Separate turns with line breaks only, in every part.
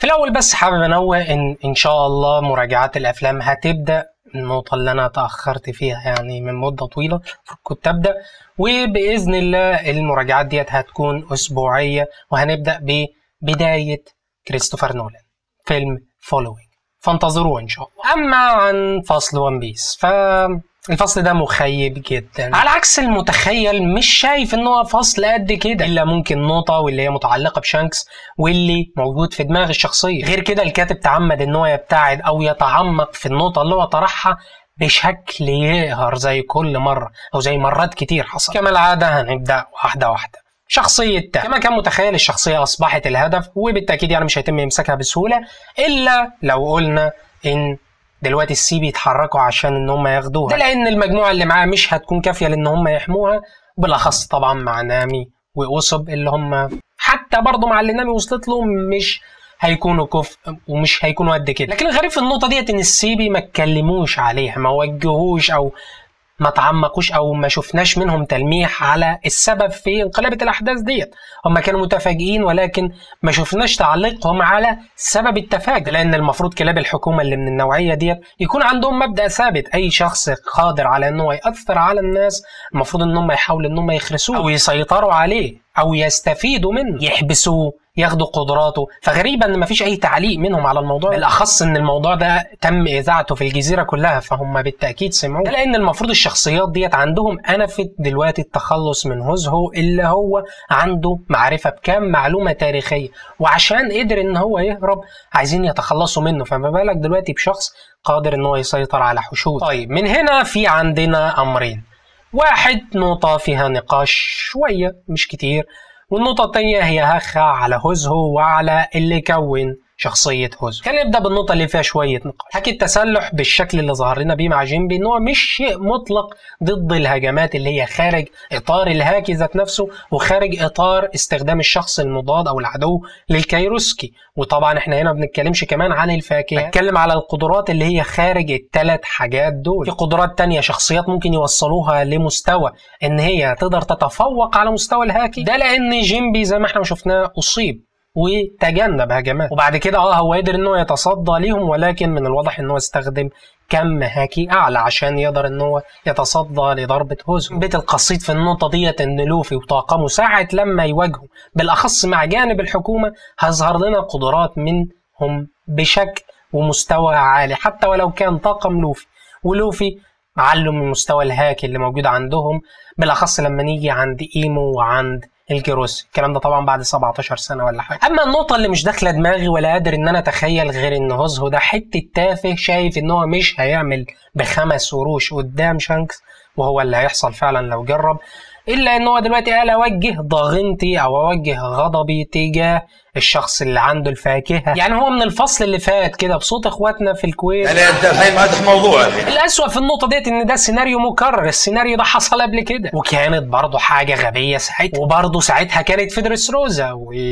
الأول بس حابب أنوه إن شاء الله مراجعات الأفلام هتبدأ، النقطة اللي أنا تأخرت فيها يعني من مدة طويلة كنت أبدأ، وبإذن الله المراجعات ديت هتكون أسبوعية، وهنبدأ ببداية كريستوفر نولان فيلم فولوينج، فانتظروه إن شاء الله. أما عن فصل ون بيس الفصل ده مخيب جدا، على عكس المتخيل. مش شايف ان هو فصل قد كده، الا ممكن نقطة واللي هي متعلقة بشانكس واللي موجود في دماغ الشخصية. غير كده الكاتب تعمد ان هو يبتعد او يتعمق في النقطة اللي هو طرحها بشكل يقهر زي كل مرة او زي مرات كتير حصل. كما العادة هنبدأ واحدة واحدة. شخصية كما كان متخيل الشخصية أصبحت الهدف، وبالتأكيد يعني مش هيتم يمسكها بسهولة إلا لو قلنا إن دلوقتي السي بيتحركوا عشان ان هم ياخدوها، ده لان المجموعه اللي معاه مش هتكون كافيه لان هم يحموها، بالاخص طبعا مع نامي واوسوب اللي هم حتى برضه مع اللي نامي وصلت له مش هيكونوا كفء ومش هيكونوا قد كده. لكن الغريب في النقطه ديت ان السيبي ما اتكلموش عليها، ما وجهوش او ما تعمقوش او ما شفناش منهم تلميح على السبب في انقلابة الاحداث ديت. هم كانوا متفاجئين ولكن ما شفناش تعليقهم على سبب التفاجؤ، لان المفروض كلاب الحكومة اللي من النوعية ديت يكون عندهم مبدأ ثابت. اي شخص قادر على انه يأثر على الناس المفروض انهم يحاولوا انهم يخرسوه او يسيطروا عليه او يستفيدوا منه، يحبسوه، ياخدوا قدراته. فغريبا ان مفيش اي تعليق منهم على الموضوع، بالاخص ان الموضوع ده تم اذاعته في الجزيره كلها، فهم بالتاكيد سمعوه. لان المفروض الشخصيات ديت عندهم انفت دلوقتي التخلص من هوزهو اللي هو عنده معرفه بكام معلومه تاريخيه، وعشان قدر ان هو يهرب عايزين يتخلصوا منه، فما بالك دلوقتي بشخص قادر ان هو يسيطر على حشود. طيب من هنا في عندنا امرين. واحد، نقطه فيها نقاش شويه مش كتير، والنقطة التانية هي هخة على هوزهو وعلى اللي كون شخصية هوزهو. خلينا نبدأ بالنقطة اللي فيها شوية نقاش. حكي التسلح بالشكل اللي ظهر لنا بيه مع جينبي إن هو مش شيء مطلق ضد الهجمات اللي هي خارج إطار الهاكي ذات نفسه وخارج إطار استخدام الشخص المضاد أو العدو للكايروسكي. وطبعا إحنا هنا ما بنتكلمش كمان عن الفاكهة، بنتكلم على القدرات اللي هي خارج الثلاث حاجات دول. في قدرات تانية شخصيات ممكن يوصلوها لمستوى إن هي تقدر تتفوق على مستوى الهاكي ده، لأن جينبي زي ما إحنا شفناه أصيب وتجنب هجمات، وبعد كده هو قدر انه يتصدى ليهم، ولكن من الواضح انه استخدم كم هاكي اعلى عشان يقدر انه يتصدى لضربة هوزهو. بيت القصيد في النقطة ديت ان لوفي وطاقمه ساعة لما يواجهوا بالاخص مع جانب الحكومة هيظهر لنا قدرات منهم بشكل ومستوى عالي، حتى ولو كان طاقم لوفي ولوفي معلم من مستوى الهاكي اللي موجود عندهم، بالاخص لما نيجي عند ايمو وعند الجيروسي. الكلام ده طبعا بعد 17 سنه ولا حاجه. اما النقطه اللي مش داخله دماغي ولا قادر ان انا اتخيل غير ان هوزهو ده حته تافه شايف ان هو مش هيعمل ب5 قروش قدام شانكس، وهو اللي هيحصل فعلا لو جرب، الا ان هو دلوقتي قال اوجه ضغينتي او اوجه غضبي تجاه الشخص اللي عنده الفاكهه. يعني هو من الفصل اللي فات كده بصوت اخواتنا في الكويت،
يعني انت الحين فاتح موضوع.
الاسوأ في النقطه ديت ان ده سيناريو مكرر، السيناريو ده حصل قبل كده وكانت برضه حاجه غبيه ساعتها، وبرضه ساعتها كانت في دريسروزا،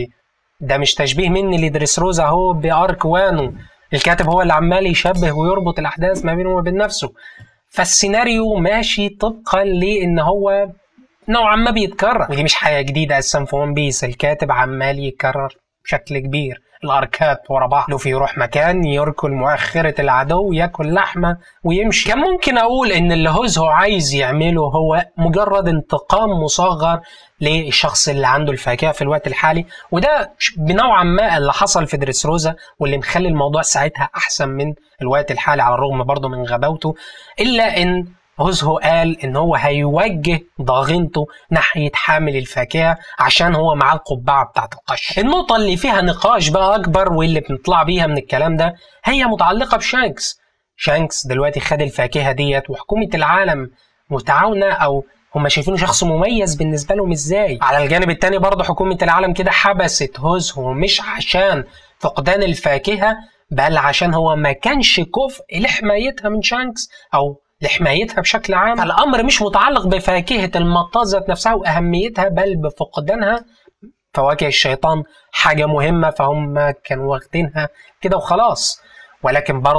وده مش تشبيه مني لدريسروزا اهو بارك وانو، الكاتب هو اللي عمال يشبه ويربط الاحداث ما بينه وبين نفسه. فالسيناريو ماشي طبقا لان هو نوعا ما بيتكرر، ودي مش حاجه جديده اساسا في ون بيس، الكاتب عمال يكرر بشكل كبير الاركات ورا بعض. لوفي يروح مكان يركل مؤخره العدو ياكل لحمه ويمشي. كان ممكن اقول ان اللي هوزهو عايز يعمله هو مجرد انتقام مصغر للشخص اللي عنده الفاكهه في الوقت الحالي، وده بنوعا ما اللي حصل في دريسروزا واللي مخلي الموضوع ساعتها احسن من الوقت الحالي على الرغم برضه من غباوته. الا ان هوزهو قال ان هو هيوجه ضاغنته ناحية حامل الفاكهة عشان هو معاه القبعة بتاعت القش. النقطة اللي فيها نقاش بقى اكبر واللي بنطلع بيها من الكلام ده هي متعلقة بشانكس. شانكس دلوقتي خد الفاكهة ديت وحكومة العالم متعاونة او هم شايفينه شخص مميز بالنسبة لهم ازاي. على الجانب التاني برضه حكومة العالم كده حبست هوزهو مش عشان فقدان الفاكهة بل عشان هو ما كانش كفء لحمايتها من شانكس او لحمايتها بشكل عام. الأمر مش متعلق بفاكهة المطاط ذات نفسها وأهميتها بل بفقدانها. فواكه الشيطان حاجة مهمة فهم كانوا واخدينها كده وخلاص، ولكن برضو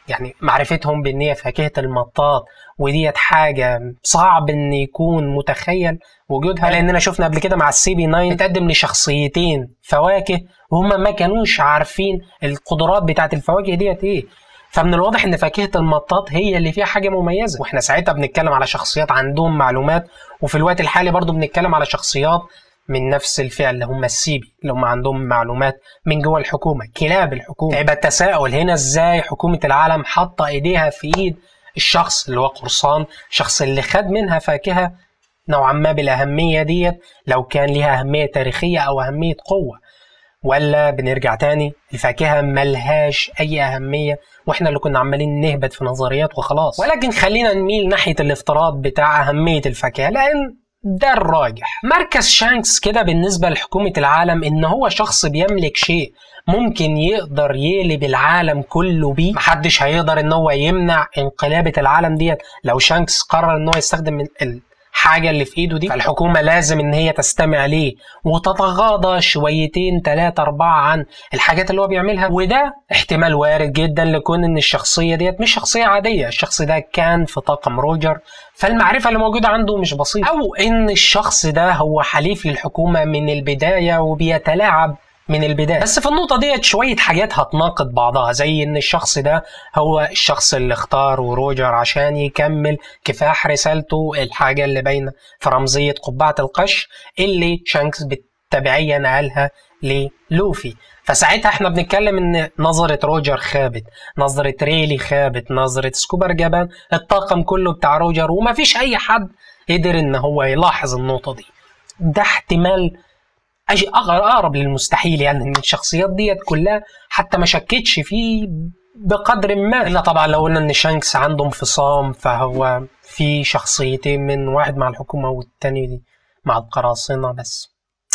يعني معرفتهم بان هي فاكهة المطاط وديت حاجة صعب ان يكون متخيل وجودها، لاننا شفنا قبل كده مع السي بي 9 بتقدم لشخصيتين فواكه وهم ما كانوش عارفين القدرات بتاعت الفواكه ديت ايه. فمن الواضح ان فاكهة المطاط هي اللي فيها حاجة مميزة، واحنا ساعتها بنتكلم على شخصيات عندهم معلومات، وفي الوقت الحالي برضو بنتكلم على شخصيات من نفس الفئة اللي هم السيبي اللي هم عندهم معلومات من جوه الحكومة، كلاب الحكومة. يبقى التساؤل هنا ازاي حكومة العالم حاطة ايديها في ايد الشخص اللي هو قرصان، الشخص اللي خد منها فاكهة نوعا ما بالأهمية ديت، لو كان ليها أهمية تاريخية أو أهمية قوة، ولا بنرجع تاني الفاكهة ملهاش أي أهمية وإحنا اللي كنا عمالين نهبط في نظريات وخلاص. ولكن خلينا نميل ناحية الافتراض بتاع أهمية الفاكهة، لأن ده الراجح. مركز شانكس كده بالنسبة لحكومة العالم إن هو شخص بيملك شيء ممكن يقدر يقلب العالم كله بيه، محدش هيقدر إن هو يمنع انقلابة العالم ديت. لو شانكس قرر إن هو يستخدم من حاجة اللي في ايده دي، فالحكومة لازم ان هي تستمع ليه وتتغاضى شويتين 3 4 عن الحاجات اللي هو بيعملها. وده احتمال وارد جدا لكون ان الشخصية ديت مش شخصية عادية، الشخص ده كان في طاقم روجر، فالمعرفة اللي موجودة عنده مش بسيطة، او ان الشخص ده هو حليف للحكومة من البداية وبيتلاعب من البداية. بس في النقطة ديت شوية حاجات هتناقض بعضها، زي ان الشخص ده هو الشخص اللي اختاره روجر عشان يكمل كفاح رسالته، الحاجة اللي باينة في رمزية قبعة القش اللي شانكس بالتبعية نقلها للوفي. فساعتها احنا بنتكلم ان نظرة روجر خابت، نظرة ريلي خابت، نظرة سكوبر جبان، الطاقم كله بتاع روجر، ومفيش اي حد قدر ان هو يلاحظ النقطة دي. ده احتمال اقرب للمستحيل، يعني ان الشخصيات ديت كلها حتى ما شكتش فيه بقدر ما، الا طبعا لو قلنا ان شانكس عنده انفصام، فهو في شخصيتين، من واحد مع الحكومة والتاني دي مع القراصنة. بس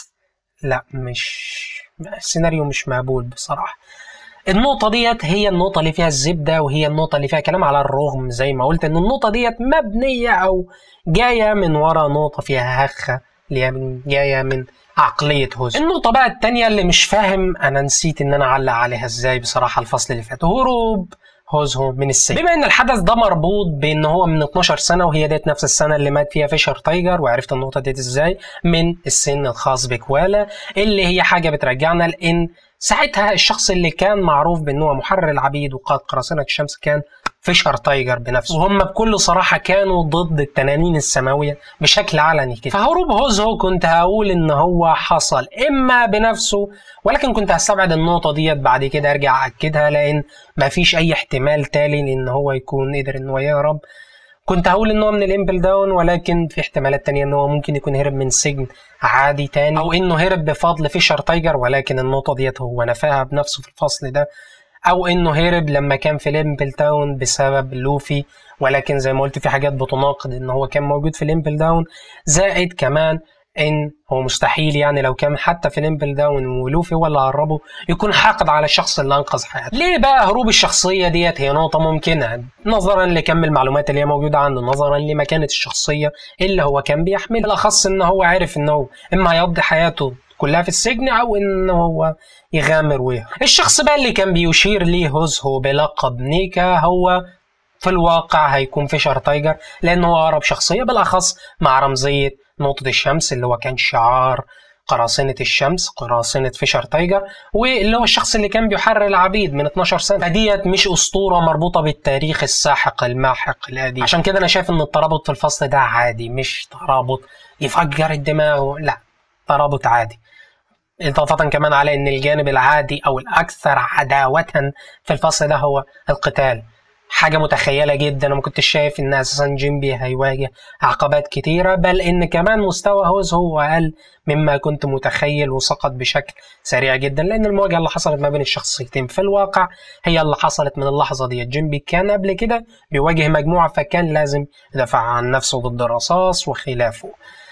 لا، مش السيناريو مش مقبول بصراحة. النقطة ديت هي النقطة اللي فيها الزبدة، وهي النقطة اللي فيها كلام، على الرغم زي ما قلت ان النقطة ديت مبنية او جاية من ورا نقطة فيها هخة اللي جاية من عقلية هوزو. النقطة بقى التانية اللي مش فاهم أنا نسيت إن أنا أعلق عليها إزاي بصراحة الفصل اللي فات، هروب هوزو من السجن. بما إن الحدث ده مربوط بإن هو من 12 سنة وهي ديت نفس السنة اللي مات فيها فيشر تايجر، وعرفت النقطة ديت إزاي من السن الخاص بكوالا، اللي هي حاجة بترجعنا لإن ساعتها الشخص اللي كان معروف بأنه محرر العبيد وقائد قراصنة الشمس كان فيشر تايجر بنفسه، وهم بكل صراحة كانوا ضد التنانين السماوية بشكل علني كده. فهروب هوزو كنت هقول ان هو حصل اما بنفسه، ولكن كنت هستبعد النقطة ديت بعد كده ارجع اكدها، لان مفيش اي احتمال تالي ان هو يكون قدر ان هو يهرب. كنت هقول ان هو من الامبل داون، ولكن في احتمالات تانية ان هو ممكن يكون هرب من سجن عادي تاني، او انه هرب بفضل فيشر تايجر، ولكن النقطة ديت هو نفاها بنفسه في الفصل ده، او انه هرب لما كان في الامبل داون بسبب لوفي، ولكن زي ما قلت في حاجات بتناقض ان هو كان موجود في الامبل داون. زائد كمان ان هو مستحيل يعني لو كان حتى في الامبل داون ولوفي هو اللي هربه يكون حاقد على الشخص اللي انقذ حياته. ليه بقى هروب الشخصيه ديت؟ هي نقطه ممكنه نظرا لكم المعلومات اللي هي موجوده عنه، نظرا لمكانه الشخصيه اللي هو كان بيحملها، بالاخص ان هو عارف ان هو اما هيقضي حياته كلها في السجن او ان هو يغامر ويهرب. الشخص بقى اللي كان بيشير ليه هوزو بلقب نيكا هو في الواقع هيكون فيشر تايجر، لانه هو اقرب شخصيه، بالاخص مع رمزيه نقطه الشمس اللي هو كان شعار قراصنة الشمس، قراصنة فيشر تايجر، واللي هو الشخص اللي كان بيحرر العبيد من 12 سنة. فديت مش أسطورة مربوطة بالتاريخ الساحق الماحق القديم. عشان كده أنا شايف إن الترابط في الفصل ده عادي، مش ترابط يفجر الدماغ، لا، ترابط عادي. إضافة كمان على إن الجانب العادي أو الأكثر عداوة في الفصل ده هو القتال، حاجة متخيلة جدا. وما كنتش شايف إن أساسا جيمبي هيواجه عقبات كتيرة، بل إن كمان مستوى هوزو هو أقل مما كنت متخيل، وسقط بشكل سريع جدا، لأن المواجهة اللي حصلت ما بين الشخصيتين في الواقع هي اللي حصلت من اللحظة دي. جيمبي كان قبل كده بيواجه مجموعة، فكان لازم يدافع عن نفسه ضد الرصاص وخلافه.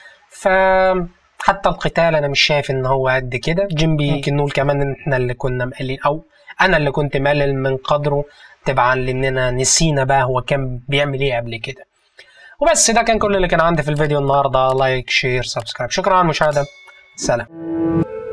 حتى القتال أنا مش شايف إن هو قد كده. جيمبي ممكن نقول كمان إن إحنا اللي كنا مقلين، أو أنا اللي كنت مقلل من قدره تبعا لأننا نسينا بقى هو كان بيعمل إيه قبل كده. وبس ده كان كل اللي كان عندي في الفيديو النهاردة. لايك، شير، سبسكرايب. شكرا على المشاهدة. سلام.